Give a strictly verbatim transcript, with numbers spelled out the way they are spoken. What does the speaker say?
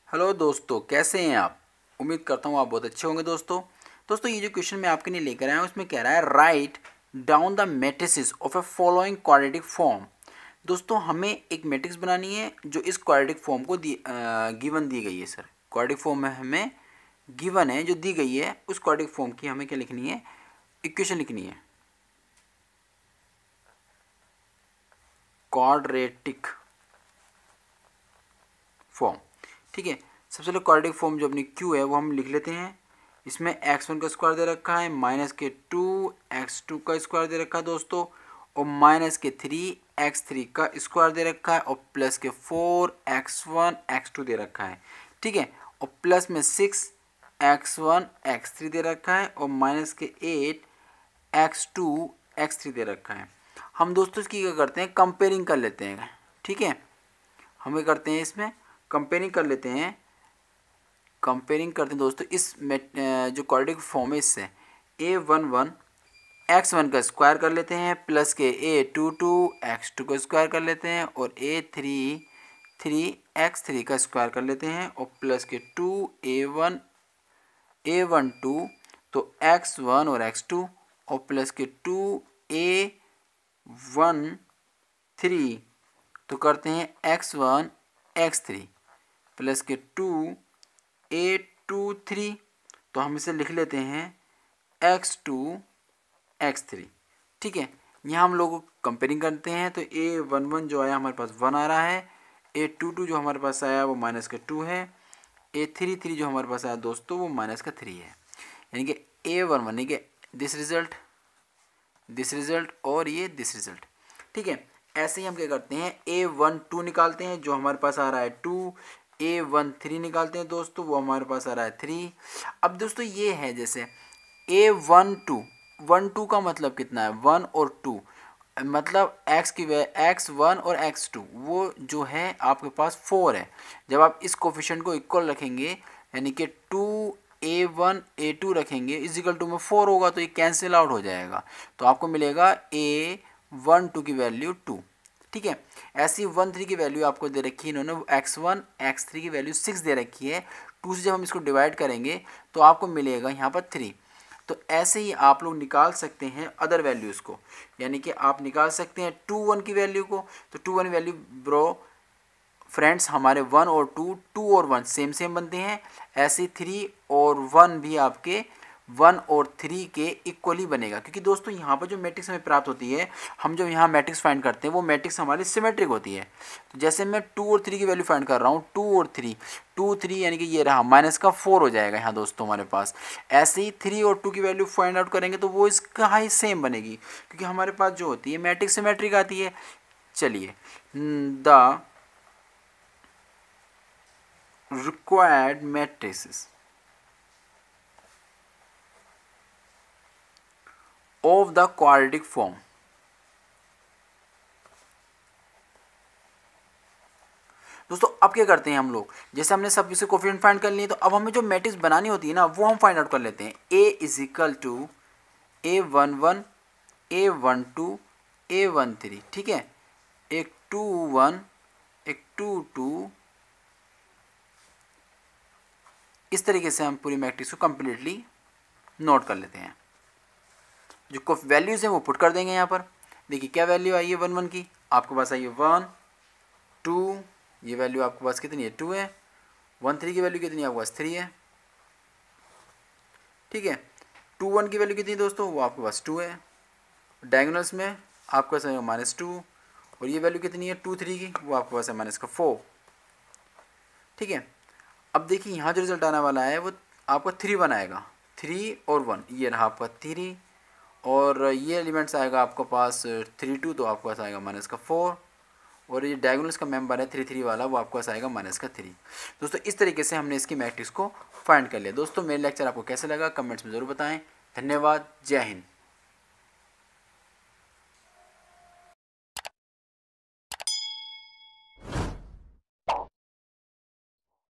Hello दोस्तों, कैसे हैं आप। उम्मीद करता हूँ आप बहुत अच्छे होंगे। दोस्तों दोस्तों ये जो क्वेश्चन मैं आपके लिए लेकर आया हूँ उसमें कह रहा है write down the matrices of a following quadratic form. दोस्तों हमें एक मैट्रिक्स बनानी है जो इस क्वाड्रेटिक फॉर्म को दी गिवन दी गई है। सर क्वाड्रेटिक फॉर्म में हमें गिवन है जो दी गई है, उस क्वाड्रेटिक फॉर्म की हमें क्या लिखनी है, इक्वेशन लिखनी है। क्वाड्रेटिक फॉर्म, ठीक है। सबसे पहले क्वाड्रेटिक फॉर्म जो अपनी क्यू है वो हम लिख लेते हैं। इसमें एक्स वन का स्क्वायर दे रखा है, माइनस के टू एक्स टू का स्क्वायर दे रखा है दोस्तों, और माइनस के थ्री एक्स थ्री का स्क्वायर दे रखा है, और प्लस के four X one X two दे रखा है, ठीक है। और प्लस में six X one X three दे रखा है, और माइनस के eight X two X three दे रखा है। हम दोस्तों इसकी क्या करते हैं, कंपेयरिंग कर लेते हैं, ठीक है। हम क्या करते हैं, इसमें कंपेयरिंग कर लेते हैं कंपेयरिंग करते हैं दोस्तों। इस जो क्वाड्रेटिक फॉर्म है इससे A one one X one का स्क्वायर कर लेते हैं, प्लस के A two two X two का स्क्वायर कर लेते हैं, और A three three X three का स्क्वायर कर लेते हैं, और प्लस के two A one A one two तो एक्स वन और एक्स टू, और प्लस के टू ए वन थ्री तो करते हैं X one X three, plus के टू ए टू थ्री तो हम इसे लिख लेते हैं एक्स टू एक्स थ्री, ठीक है। यहाँ हम लोग कंपेयरिंग करते हैं तो ए वन वन जो आया हमारे पास वन आ रहा है, ए टू टू जो हमारे पास आया वो माइनस का टू है, ए थ्री थ्री जो हमारे पास आया दोस्तों वो माइनस का थ्री है। यानी कि ए वन वन यानी कि दिस रिजल्ट दिस रिजल्ट और ये दिस रिजल्ट, ठीक है। ऐसे ही हम क्या करते हैं, ए वन टू निकालते हैं जो हमारे पास आ रहा है टू, ए वन थ्री निकालते हैं दोस्तों वो हमारे पास आ रहा है थ्री। अब दोस्तों ये है जैसे A one two one two का मतलब कितना है, वन और टू, मतलब x की वे एक्स वन और एक्स टू वो जो है आपके पास फोर है। जब आप इस कोफिशिएंट को इक्वल रखेंगे यानी कि two A one A two रखेंगे इजिकल टू में फोर होगा तो ये कैंसिल आउट हो जाएगा, तो आपको मिलेगा ए वन टू की वैल्यू टू, ठीक है। ऐसी वन थ्री की वैल्यू आपको दे रखी है इन्होंने, एक्स वन एक्स थ्री की वैल्यू सिक्स दे रखी है। टू से जब हम इसको डिवाइड करेंगे तो आपको मिलेगा यहाँ पर थ्री। तो ऐसे ही आप लोग निकाल सकते हैं अदर वैल्यूज़ को, यानी कि आप निकाल सकते हैं टू वन की वैल्यू को। तो two one value bro friends हमारे वन और टू टू और वन सेम सेम बनते हैं, ऐसे थ्री और वन भी आपके वन और थ्री के इक्वली बनेगा। क्योंकि दोस्तों यहाँ पर जो मैट्रिक्स हमें प्राप्त होती है, हम जो यहाँ मैट्रिक्स फाइंड करते हैं वो मैट्रिक्स हमारी सिमेट्रिक होती है। तो जैसे मैं टू और थ्री की वैल्यू फाइंड कर रहा हूँ, टू और थ्री टू थ्री यानी कि ये रहा माइनस का फोर हो जाएगा यहाँ दोस्तों हमारे पास। ऐसे ही थ्री और टू की वैल्यू फाइंड आउट करेंगे तो वो इसका ही सेम बनेगी, क्योंकि हमारे पास जो होती है मैट्रिक्स सिमेट्रिक आती है। चलिए, the required matrices of the quadratic form दोस्तों अब क्या करते हैं हम लोग, जैसे हमने सब इसे कोफिशिएंट फाइंड कर लिए तो अब हमें जो मैट्रिक्स बनानी होती है ना वो हम फाइंड आउट कर लेते हैं। A is equal to A one one A one two A one three, ठीक है। एक टू वन एक टू टू, इस तरीके से हम पूरी मैट्रिक्स को कंप्लीटली नोट कर लेते हैं। जो वैल्यूज़ हैं वो पुट कर देंगे यहाँ पर। देखिए क्या वैल्यू आई है वन वन की, आपके पास आई है वन, टू ये वैल्यू आपके पास कितनी है टू है, वन थ्री की वैल्यू कितनी है आपके पास थ्री है, ठीक है। टू वन की वैल्यू कितनी है दोस्तों, वो आपके पास टू है। डायगोनल्स में आपके पास है माइनस टू, और ये वैल्यू कितनी है टू थ्री की, वो आपके पास है माइनस का फोर, ठीक है। अब देखिए यहाँ जो रिजल्ट आने वाला है वो आपका थ्री वन आएगा, थ्री और वन ये रहा आपका थ्री, और ये एलिमेंट्स आएगा आपके पास थ्री टू तो आपके पास आएगा माइनस का फोर, और ये डायगोनल्स का मेंबर है थ्री थ्री वाला वो आपके पास आएगा माइनस का थ्री। दोस्तों इस तरीके से हमने इसकी मैट्रिक्स को फाइंड कर लिया। दोस्तों मेरा लेक्चर आपको कैसा लगा कमेंट्स में ज़रूर बताएं। धन्यवाद, जय हिंद।